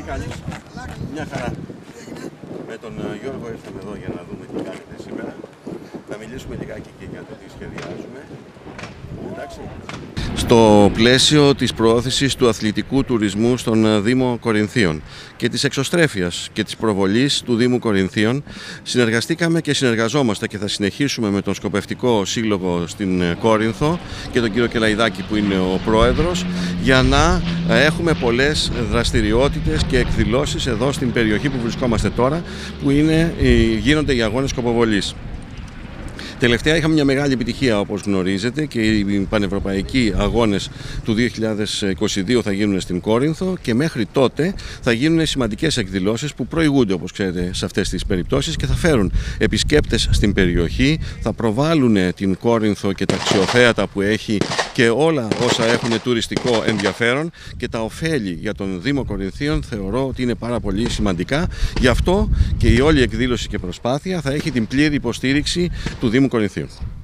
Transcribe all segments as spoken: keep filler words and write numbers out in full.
κάνεις? Μια χαρά. Με τον Γιώργο ήρθαμε εδώ για να δούμε τι κάνετε σήμερα. Θα μιλήσουμε λιγάκι και για το τι σχεδιάζουμε. Εντάξει. Στο πλαίσιο της προώθησης του αθλητικού τουρισμού στον Δήμο Κορινθίων και της εξωστρέφειας και της προβολής του Δήμου Κορινθίων, συνεργαστήκαμε και συνεργαζόμαστε και θα συνεχίσουμε με τον Σκοπευτικό Σύλλογο στην Κόρινθο και τον κύριο Κελαϊδάκη που είναι ο πρόεδρος, για να έχουμε πολλές δραστηριότητες και εκδηλώσεις εδώ στην περιοχή που βρισκόμαστε τώρα, που είναι, γίνονται οι αγώνες σκοποβολής. Τελευταία είχαμε μια μεγάλη επιτυχία, όπως γνωρίζετε, και οι πανευρωπαϊκοί αγώνες του δύο χιλιάδες είκοσι δύο θα γίνουν στην Κόρινθο και μέχρι τότε θα γίνουν σημαντικές εκδηλώσεις που προηγούνται, όπως ξέρετε, σε αυτές τις περιπτώσεις και θα φέρουν επισκέπτες στην περιοχή, θα προβάλλουν την Κόρινθο και τα αξιοθέατα που έχει και όλα όσα έχουν τουριστικό ενδιαφέρον, και τα ωφέλη για τον Δήμο Κορινθίων θεωρώ ότι είναι πάρα πολύ σημαντικά. Γι' αυτό και η όλη εκδήλωση και προσπάθεια θα έχει την πλήρη υποστήριξη του Δήμου Κορινθίων.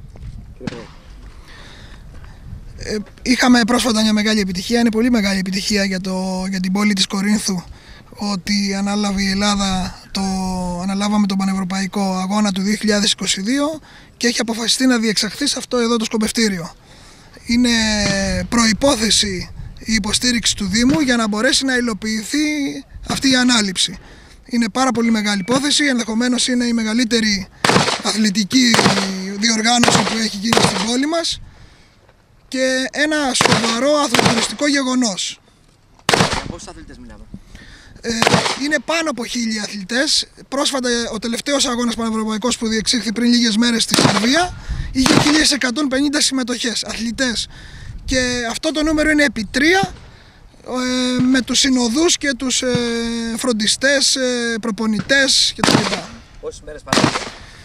Ε, είχαμε πρόσφατα μια μεγάλη επιτυχία, είναι πολύ μεγάλη επιτυχία για, το, για την πόλη της Κορίνθου, ότι ανάλαβε η Ελλάδα, το, αναλάβαμε τον πανευρωπαϊκό αγώνα του δύο χιλιάδες είκοσι δύο και έχει αποφασιστεί να διεξαχθεί σε αυτό εδώ το σκοπευτήριο. Είναι προϋπόθεση η υποστήριξη του Δήμου για να μπορέσει να υλοποιηθεί αυτή η ανάληψη. Είναι πάρα πολύ μεγάλη υπόθεση, ενδεχομένως είναι η μεγαλύτερη αθλητική διοργάνωση που έχει γίνει στην πόλη μας και ένα σοβαρό αθλητιστικό γεγονός. Πόσους αθλητές μιλάμε? Ε, είναι πάνω από χίλιοι αθλητές. Πρόσφατα ο τελευταίος αγώνας πανευρωπαϊκός που διεξήχθη πριν λίγες μέρες στη Σερβία είχε χίλιες εκατόν πενήντα συμμετοχές, αθλητές. Και αυτό το νούμερο είναι επί τρία, ε, με τους συνοδούς και τους ε, φροντιστές, ε, προπονητές κτλ. Πόσες μέρες παράδειγμα?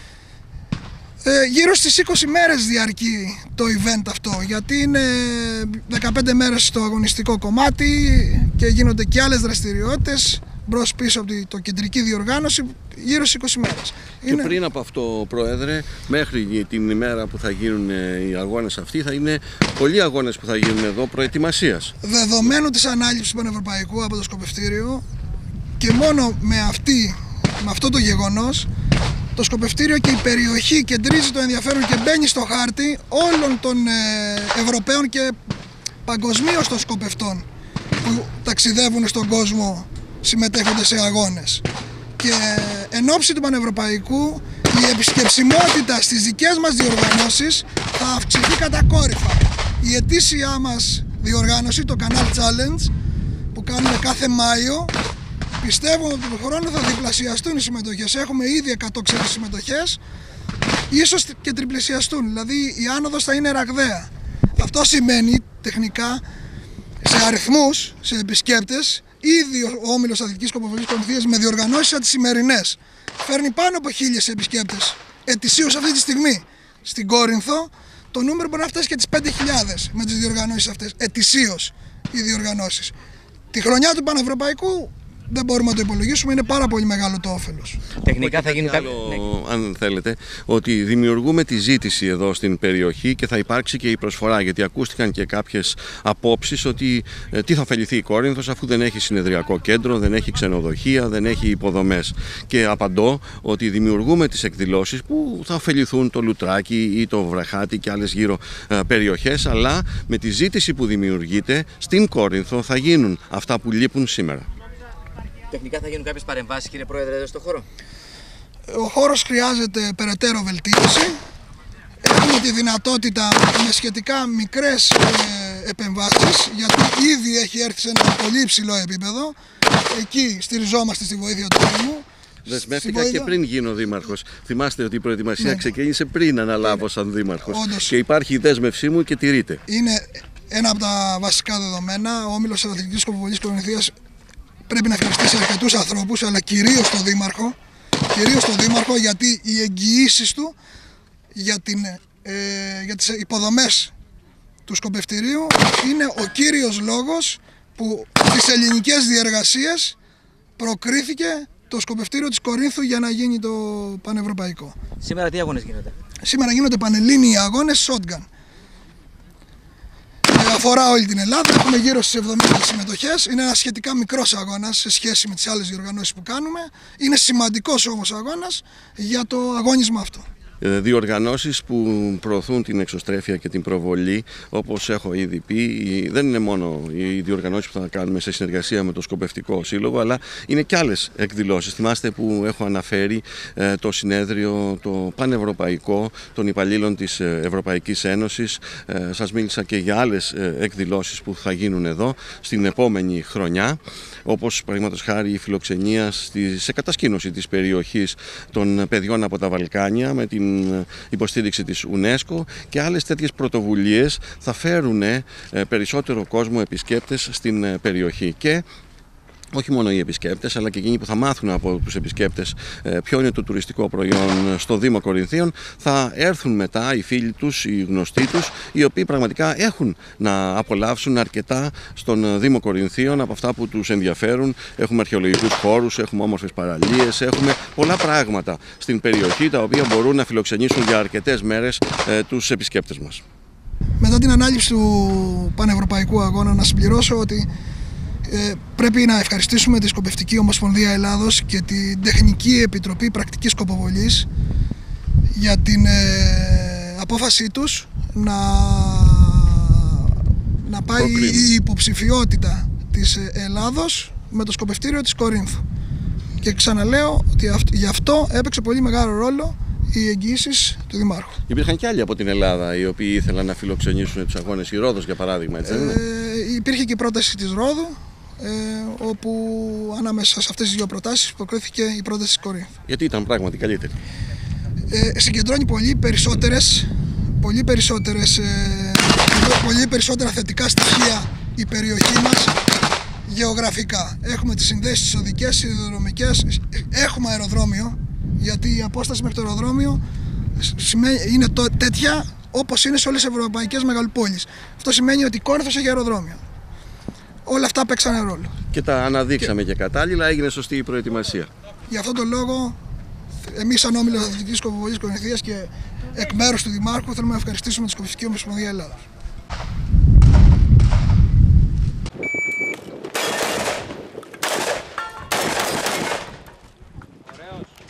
Ε, γύρω στις είκοσι μέρες διαρκεί το event αυτό, γιατί είναι δεκαπέντε μέρες στο αγωνιστικό κομμάτι και γίνονται και άλλες δραστηριότητες μπρος πίσω από το κεντρική διοργάνωση, γύρω στις είκοσι μέρες. Και είναι... πριν από αυτό, Πρόεδρε, μέχρι την ημέρα που θα γίνουν οι αγώνες αυτοί, θα είναι πολλοί αγώνες που θα γίνουν εδώ προετοιμασίας. Δεδομένου της ανάληψης του Πανευρωπαϊκού από το Σκοπευτήριο και μόνο με, αυτή, με αυτό το γεγονός, το Σκοπευτήριο και η περιοχή κεντρίζει το ενδιαφέρον και μπαίνει στο χάρτη όλων των ε, Ευρωπαίων και παγκοσμίως των σκοπευτών που ταξιδεύουν στον κόσμο συμμετέχονται σε αγώνες. Και εν ώψη του Πανευρωπαϊκού η επισκεψιμότητα στις δικές μας διοργανώσεις θα αυξηθεί κατακόρυφα. Η ετήσια μας διοργάνωση, το Canal Challenge, που κάνουμε κάθε Μάιο, πιστεύω ότι τον χρόνο θα διπλασιαστούν οι συμμετοχές. Έχουμε ήδη εκατό ξένες συμμετοχές, ίσως και τριπλασιαστούν, δηλαδή η άνοδος θα είναι ραγδαία. Αυτό σημαίνει τεχνικά, σε αριθμούς, σε επισκέπτες, ήδη ο Όμιλος Αθλητικής Σκοποβολής Κορινθίας με διοργανώσεις σαν τις σημερινές φέρνει πάνω από χίλιες επισκέπτες ετησίως αυτή τη στιγμή. Στην Κόρινθο το νούμερο μπορεί να φτάσει και τις πέντε χιλιάδες με τις διοργανώσεις αυτές, ετησίως οι διοργανώσεις. Τη χρονιά του Πανευρωπαϊκού δεν μπορούμε να το υπολογίσουμε, είναι πάρα πολύ μεγάλο το όφελος. Τεχνικά θα γίνει άλλο, ναι. Αν θέλετε, ότι δημιουργούμε τη ζήτηση εδώ στην περιοχή και θα υπάρξει και η προσφορά, γιατί ακούστηκαν και κάποιες απόψεις ότι ε, τι θα ωφεληθεί η Κόρινθος αφού δεν έχει συνεδριακό κέντρο, δεν έχει ξενοδοχεία, δεν έχει υποδομές. Και απαντώ ότι δημιουργούμε τις εκδηλώσεις που θα ωφεληθούν το Λουτράκι ή το Βραχάτι και άλλες γύρω ε, περιοχές, αλλά με τη ζήτηση που δημιουργείται στην Κόρινθο θα γίνουν αυτά που λείπουν σήμερα. Τεχνικά θα γίνουν κάποιες παρεμβάσεις, κύριε Πρόεδρε, εδώ στο χώρο? Ο χώρος χρειάζεται περαιτέρω βελτίωση. Έχουμε τη δυνατότητα με σχετικά μικρές ε, επεμβάσεις, γιατί ήδη έχει έρθει σε ένα πολύ υψηλό επίπεδο. Εκεί στηριζόμαστε στη βοήθεια του Δήμου. Δεσμεύτηκα βοήθεια... και πριν γίνω δήμαρχος. Θυμάστε ότι η προετοιμασία ναι. ξεκίνησε πριν αναλάβω σαν δήμαρχος. Όντως. Και υπάρχει η δέσμευσή μου και τηρείται. Είναι ένα από τα βασικά δεδομένα. Ο Όμιλος Αθλητικής Σκοποβολής Κορινθίας πρέπει να ευχαριστήσει αρκετούς ανθρώπους, αλλά κυρίως τον Δήμαρχο, κυρίως τον Δήμαρχο, γιατί οι εγγυήσεις του για, την, ε, για τις υποδομές του σκοπευτηρίου είναι ο κύριος λόγος που στις ελληνικές διεργασίες προκρίθηκε το σκοπευτήριο της Κορίνθου για να γίνει το πανευρωπαϊκό. Σήμερα τι αγώνες γίνονται? Σήμερα γίνονται πανελλήνιοι αγώνες shotgun. αφορά όλη την Ελλάδα. Έχουμε γύρω στις εβδομήντα συμμετοχές. Είναι ένα σχετικά μικρός αγώνας σε σχέση με τις άλλες διοργανώσεις που κάνουμε. Είναι σημαντικός όμως αγώνας για το αγώνισμα αυτό. Διοργανώσεις που προωθούν την εξωστρέφεια και την προβολή, όπως έχω ήδη πει, δεν είναι μόνο οι διοργανώσεις που θα κάνουμε σε συνεργασία με το Σκοπευτικό Σύλλογο, αλλά είναι και άλλες εκδηλώσεις. Θυμάστε που έχω αναφέρει το συνέδριο, το πανευρωπαϊκό των υπαλλήλων της Ευρωπαϊκής Ένωσης. Σας μίλησα και για άλλες εκδηλώσεις που θα γίνουν εδώ στην επόμενη χρονιά, όπως παραδείγματος χάρη η φιλοξενία σε κατασκήνωση της περιοχής των παιδιών από τα Βαλκάνια με την υποστήριξη της UNESCO, και άλλες τέτοιες πρωτοβουλίες θα φέρουν περισσότερο κόσμο, επισκέπτες στην περιοχή. Και όχι μόνο οι επισκέπτες, αλλά και εκείνοι που θα μάθουν από τους επισκέπτες ποιο είναι το τουριστικό προϊόν στο Δήμο Κορινθίων, θα έρθουν μετά οι φίλοι τους, οι γνωστοί τους, οι οποίοι πραγματικά έχουν να απολαύσουν αρκετά στον Δήμο Κορινθίων από αυτά που τους ενδιαφέρουν. Έχουμε αρχαιολογικούς χώρους, έχουμε όμορφες παραλίες, έχουμε πολλά πράγματα στην περιοχή τα οποία μπορούν να φιλοξενήσουν για αρκετές μέρες ε, τους επισκέπτες μας. Μετά την ανάληψη του Πανευρωπαϊκού Αγώνα, να συμπληρώσω ότι Ε, πρέπει να ευχαριστήσουμε τη Σκοπευτική Ομοσπονδία Ελλάδος και την Τεχνική Επιτροπή Πρακτικής Σκοποβολής για την ε, απόφασή τους να, να πάει η υποψηφιότητα της Ελλάδος με το Σκοπευτήριο της Κορίνθου. Και ξαναλέω ότι αυ, γι' αυτό έπαιξε πολύ μεγάλο ρόλο οι εγγυήσεις του Δημάρχου. Υπήρχαν και άλλοι από την Ελλάδα οι οποίοι ήθελαν να φιλοξενήσουν τους αγώνες, η Ρόδος για παράδειγμα, έτσι δεν είναι? Ε, υπήρχε και η πρόταση της Ρόδου, Ε, όπου ανάμεσα σε αυτές τις δύο προτάσεις υποκρίθηκε η πρόταση της Κορίνθου. Γιατί ήταν πράγματι καλύτερη. Ε, συγκεντρώνει πολύ περισσότερες, πολύ, περισσότερες, ε, πολύ περισσότερα θετικά στοιχεία η περιοχή μας γεωγραφικά. Έχουμε τις συνδέσεις τις οδικές, σιδηροδρομικές, έχουμε αεροδρόμιο, γιατί η απόσταση μέχρι το αεροδρόμιο είναι τέτοια όπως είναι σε όλες τις ευρωπαϊκές μεγαλοπόλεις. Αυτό σημαίνει ότι η Κόρινθος έχει αεροδρόμιο. Όλα αυτά παίξανε ρόλο. Και τα αναδείξαμε και, και κατάλληλα, έγινε σωστή η προετοιμασία. Γι' αυτόν τον λόγο, εμείς σαν Όμιλος Αθλητικής Σκοποβολής Κορινθίας και εκ μέρους του Δημάρχου θέλουμε να ευχαριστήσουμε τη Σκοπευτική Ομοσπονδία Ελλάδος.